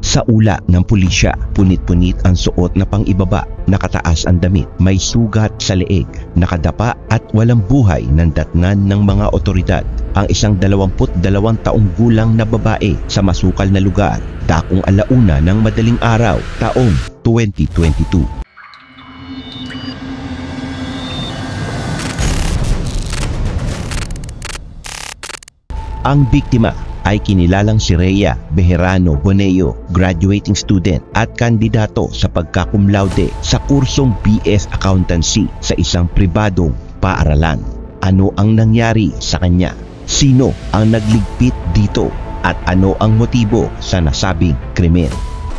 Sa ula ng pulisya, punit-punit ang suot na pang-ibaba, nakataas ang damit, may sugat sa leeg, nakadapa at walang buhay ng datnan ng mga otoridad. Ang isang 22 taong gulang na babae sa masukal na lugar, dakong 1:00 ng madaling araw, taong 2022. Ang biktima ay kinilalang si Rhea Bejarano Boneo, graduating student at kandidato sa pagka-cum laude sa kursong BS Accountancy sa isang pribadong paaralan. Ano ang nangyari sa kanya? Sino ang nagligpit dito? At ano ang motibo sa nasabing krimen?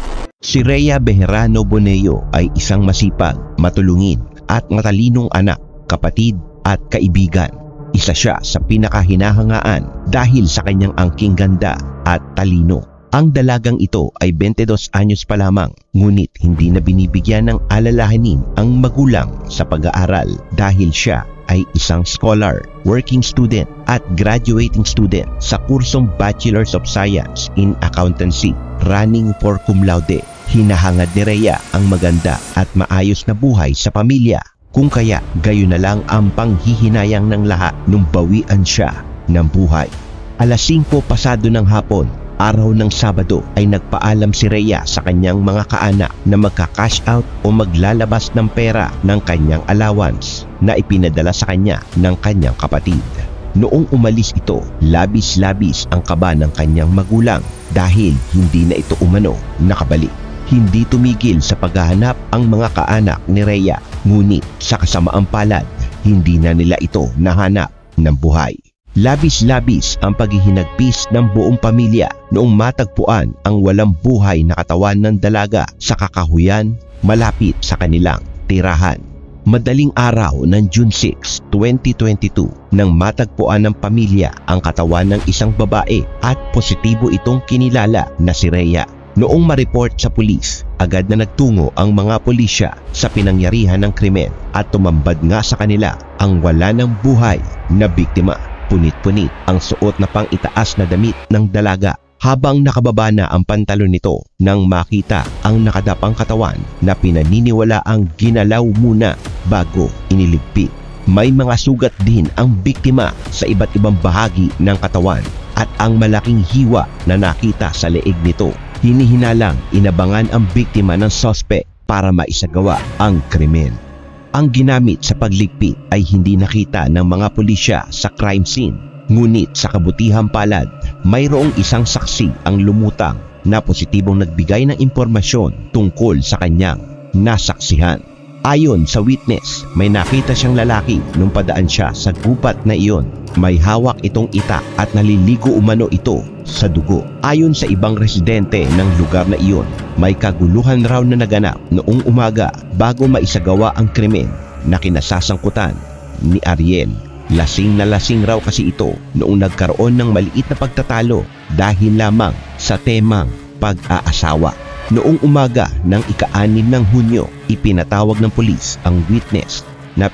Si Rhea Bejarano Boneo ay isang masipag, matulungin at matalinong anak, kapatid at kaibigan. Isa siya sa pinakahinahangaan dahil sa kanyang angking ganda at talino. Ang dalagang ito ay 22 anyos pa lamang, ngunit hindi na binibigyan ng alalahanin ang magulang sa pag-aaral dahil siya ay isang scholar, working student at graduating student sa kursong Bachelors of Science in Accountancy, running for cum laude. Hinahangad ni Rhea ang maganda at maayos na buhay sa pamilya. Kung kaya, gayon na lang ang panghihinayang ng lahat nung bawian siya ng buhay. 5:00 pasado ng hapon, araw ng Sabado, ay nagpaalam si Rhea sa kanyang mga kaanak na magka-cash out o maglalabas ng pera ng kanyang allowance na ipinadala sa kanya ng kanyang kapatid. Noong umalis ito, labis-labis ang kaba ng kanyang magulang dahil hindi na ito umano nakabalik. Hindi tumigil sa paghahanap ang mga kaanak ni Rhea, ngunit sa kasamaang palad, hindi na nila ito nahanap ng buhay. Labis-labis ang paghihinagpis ng buong pamilya noong matagpuan ang walang buhay na katawan ng dalaga sa kakahuyan malapit sa kanilang tirahan. Madaling araw ng June 6, 2022 nang matagpuan ng pamilya ang katawan ng isang babae at positibo itong kinilala na si Rhea. Noong ma-report sa pulis, agad na nagtungo ang mga pulisya sa pinangyarihan ng krimen at tumambad nga sa kanila ang wala ng buhay na biktima. Punit-punit ang suot na pang-itaas na damit ng dalaga habang nakababa na ang pantalon nito nang makita ang nakadapang katawan na pinaniniwala ang ginalaw muna bago iniligpit. May mga sugat din ang biktima sa iba't ibang bahagi ng katawan at ang malaking hiwa na nakita sa leeg nito. Hinihinalang inabangan ang biktima ng suspect para maisagawa ang krimen. Ang ginamit sa pagligpit ay hindi nakita ng mga pulisya sa crime scene. Ngunit sa kabutihang palad, mayroong isang saksi ang lumutang na positibong nagbigay ng impormasyon tungkol sa kanyang nasaksihan. Ayon sa witness, may nakita siyang lalaki nung padaan siya sa gubat na iyon. May hawak itong itak at naliligo umano ito sa dugo. Ayon sa ibang residente ng lugar na iyon, may kaguluhan raw na naganap noong umaga bago maisagawa ang krimen na kinasasangkutan ni Ariel. Lasing na lasing raw kasi ito noong nagkaroon ng maliit na pagtatalo dahil lamang sa temang pag-aasawa. Noong umaga ng ika-6 ng Hunyo, ipinatawag ng pulis ang witness na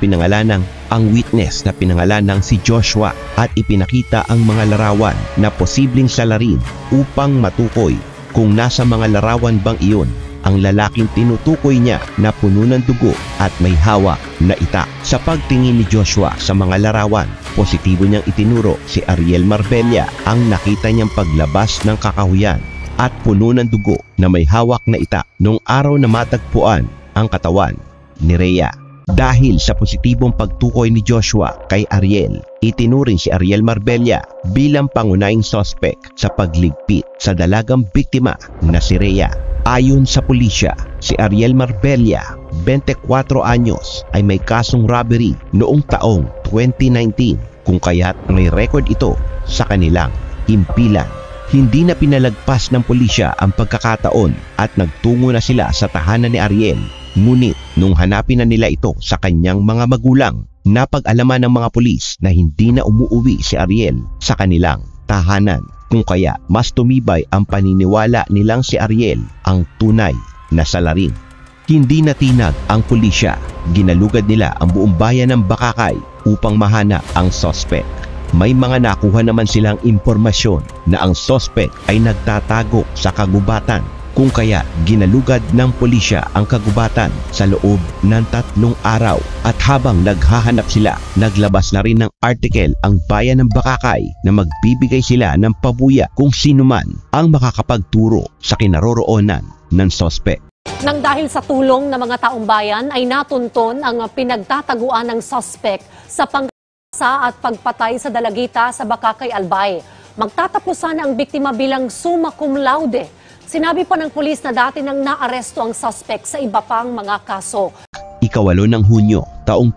pinangalanang si Joshua at ipinakita ang mga larawan na posibleng salarin upang matukoy kung nasa mga larawan bang iyon ang lalaking tinutukoy niya na puno ng dugo at may hawak na itak. Sa pagtingin ni Joshua sa mga larawan, positibo niyang itinuro si Ariel Marbella ang nakita niyang paglabas ng kakahuyan at puno ng dugo na may hawak na itak noong araw na matagpuan ang katawan ni Rhea. Dahil sa positibong pagtukoy ni Joshua kay Ariel, itinuring si Ariel Marbella bilang pangunahing suspect sa pagligpit sa dalagang biktima na si Rhea. Ayon sa pulisya, si Ariel Marbella, 24 anyos, ay may kasong robbery noong taong 2019 kung kaya't may record ito sa kanilang himpilan. Hindi na pinalagpas ng pulisya ang pagkakataon at nagtungo na sila sa tahanan ni Ariel. Ngunit nung hanapin na nila ito sa kanyang mga magulang, napag-alaman ng mga pulis na hindi na umuuwi si Ariel sa kanilang tahanan. Kung kaya mas tumibay ang paniniwala nilang si Ariel ang tunay na salarin. Hindi natinag ang pulisya. Ginalugad nila ang buong bayan ng Bakakay upang mahanap ang suspect. May mga nakuha naman silang impormasyon na ang suspect ay nagtatago sa kagubatan kung kaya ginalugad ng pulisya ang kagubatan sa loob ng 3 araw. At habang naghahanap sila, naglabas na rin ng article ang Bayan ng Bakakay na magbibigay sila ng pabuya kung sino man ang makakapagturo sa kinaroroonan ng sospek. Nang dahil sa tulong ng mga taong bayan ay natunton ang pinagtataguan ng suspect sa pangkasa at pagpatay sa dalagita sa Bakakay, Albay. Magtatapusan ang biktima bilang summa cum laude. Sinabi pa ng pulis na dati nang naaresto ang suspect sa iba pang mga kaso. Ika-8 ng Hunyo, taong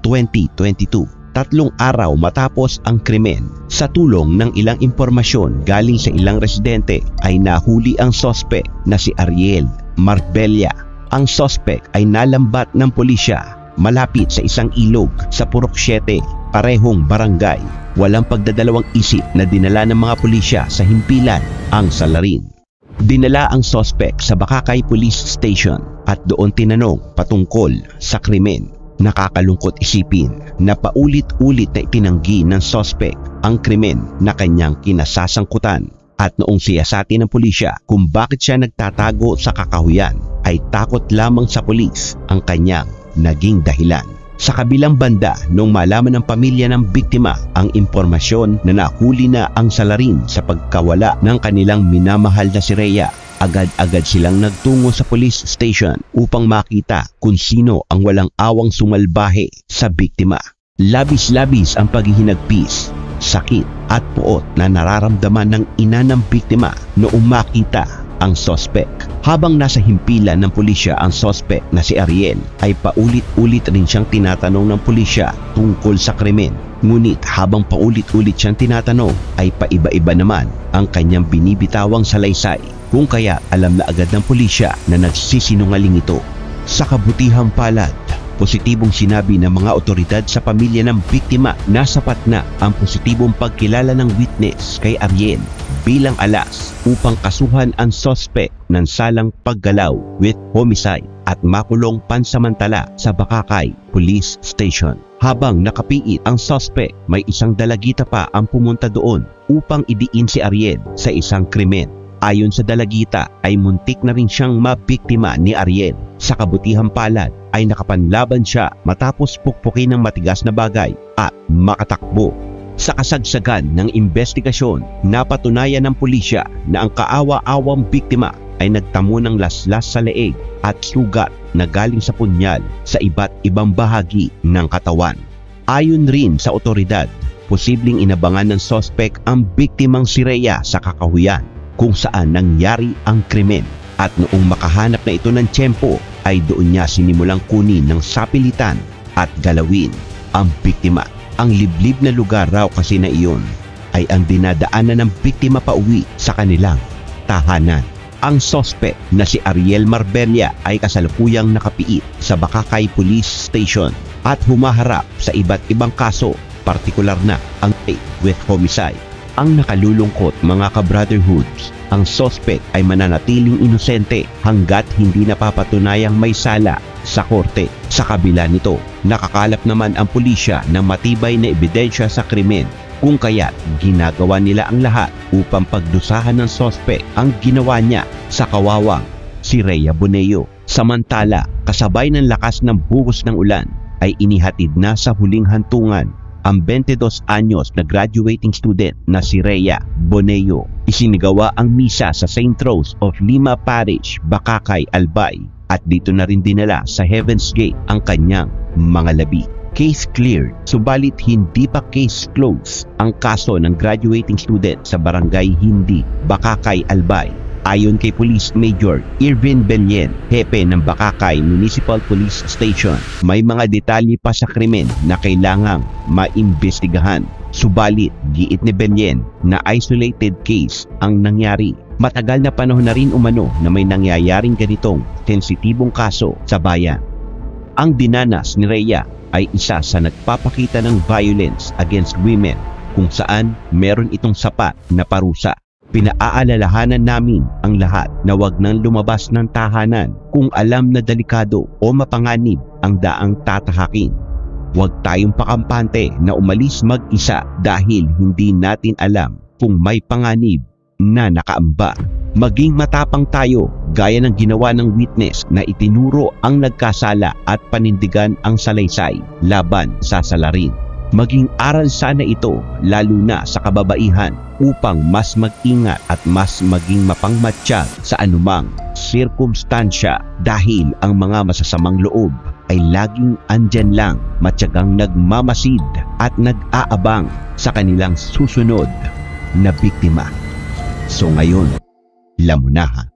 2022, 3 araw matapos ang krimen, sa tulong ng ilang impormasyon galing sa ilang residente ay nahuli ang suspect na si Ariel Marbella. Ang suspect ay nalambat ng pulisya malapit sa isang ilog sa Purok 7, parehong barangay. Walang pagdadalawang isip na dinala ng mga pulisya sa himpilan ang salarin. Dinala ang suspect sa Bakakay Police Station at doon tinanong patungkol sa krimen. Nakakalungkot isipin na paulit-ulit na itinanggi ng suspect ang krimen na kanyang kinasasangkutan. At noong siyasatin ng pulisya kung bakit siya nagtatago sa kakahuyan, ay takot lamang sa pulis ang kanyang naging dahilan. Sa kabilang banda, nung malaman ng pamilya ng biktima ang impormasyon na nahuli na ang salarin sa pagkawala ng kanilang minamahal na si Rhea, agad-agad silang nagtungo sa police station upang makita kung sino ang walang awang sumalbahe sa biktima. Labis-labis ang paghihinagpis, sakit at puot na nararamdaman ng ina ng biktima noong makita ang suspect. Habang nasa himpilan ng pulisya ang suspect na si Ariel, ay paulit-ulit rin siyang tinatanong ng pulisya tungkol sa krimen. Ngunit habang paulit-ulit siyang tinatanong, ay paiba-iba naman ang kanyang binibitawang salaysay, kung kaya alam na agad ng pulisya na nagsisinungaling ito. Sa kabutihang palad, positibong sinabi ng mga otoridad sa pamilya ng biktima na sapat na ang positibong pagkilala ng witness kay Ariel bilang alas upang kasuhan ang suspect ng salang paggalaw with homicide at makulong pansamantala sa Bakakay Police Station. Habang nakapiit ang suspect, may isang dalagita pa ang pumunta doon upang idiin si Ariel sa isang krimen. Ayon sa dalagita ay muntik na rin siyang mabiktima ni Ariel. Sa kabutihang palad ay nakapanlaban siya matapos pukpukin ng matigas na bagay at makatakbo. Sa kasagsagan ng investigasyon, napatunayan ng pulisya na ang kaawa-awang biktima ay nagtamo ng laslas sa leeg at sugat na galing sa punyal sa iba't ibang bahagi ng katawan. Ayon rin sa otoridad, posibleng inabangan ng suspect ang biktimang si Rhea sa kakahuyan kung saan nangyari ang krimen. At noong makahanap na ito ng tiyempo, ay doon niya sinimulang kunin ng sapilitan at galawin ang biktima. Ang liblib na lugar raw kasi na iyon ay ang dinadaanan ng biktima pauwi sa kanilang tahanan. Ang suspect na si Ariel Marbella ay kasalukuyang nakapiit sa Bakakay Police Station at humaharap sa iba't ibang kaso, partikular na ang with homicide. Ang nakalulungkot mga ka-brotherhoods, ang suspect ay mananatiling inosente hanggat hindi napapatunayang may sala sa korte. Sa kabila nito, nakakalap naman ang pulisya ng matibay na ebidensya sa krimen, kung kaya ginagawa nila ang lahat upang pagdusahan ng suspect ang ginawa niya sa kawawang si Rhea Boneo. Samantala, kasabay ng lakas ng buhos ng ulan, ay inihatid na sa huling hantungan ang 22 anyos na graduating student na si Rhea Boneo. Isinigawa ang misa sa St. Rose of Lima Parish, Bakakay, Albay, at dito na rin dinala sa Heaven's Gate ang kanyang mga labi. Case cleared, subalit hindi pa case closed ang kaso ng graduating student sa Barangay Hindi, Bakakay, Albay. Ayon kay Police Major Irvin Benyen, hepe ng Bakakay Municipal Police Station, may mga detalye pa sa krimen na kailangang maimbestigahan. Subalit, giit ni Benyen na isolated case ang nangyari. Matagal na panahon na rin umano na may nangyayaring ganitong sensitibong kaso sa bayan. Ang dinanas ni Rhea ay isa sa nagpapakita ng violence against women kung saan meron itong sapat na parusa. Pinaaalalahanan namin ang lahat na wag nang lumabas ng tahanan kung alam na delikado o mapanganib ang daang tatahakin. Huwag tayong pakampante na umalis mag-isa dahil hindi natin alam kung may panganib na nakaamba. Maging matapang tayo gaya ng ginawa ng witness na itinuro ang nagkasala at panindigan ang salaysay laban sa salarin. Maging aral sana ito lalo na sa kababaihan upang mas mag-ingat at mas maging mapangmatsyag sa anumang sirkumstansya dahil ang mga masasamang loob ay laging andyan lang, matyagang nagmamasid at nag-aabang sa kanilang susunod na biktima. So ngayon, lamunahan.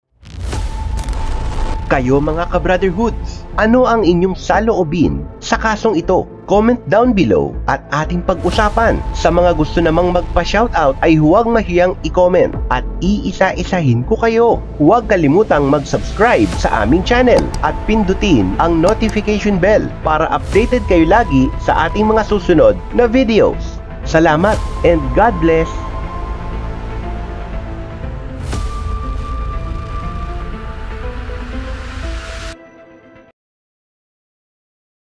Kayo mga ka-brotherhoods, ano ang inyong saloobin sa kasong ito? Comment down below at ating pag-usapan. Sa mga gusto namang magpa-shoutout ay huwag mahiyang i-comment at iisa-isahin ko kayo. Huwag kalimutang mag-subscribe sa aming channel at pindutin ang notification bell para updated kayo lagi sa ating mga susunod na videos. Salamat and God bless!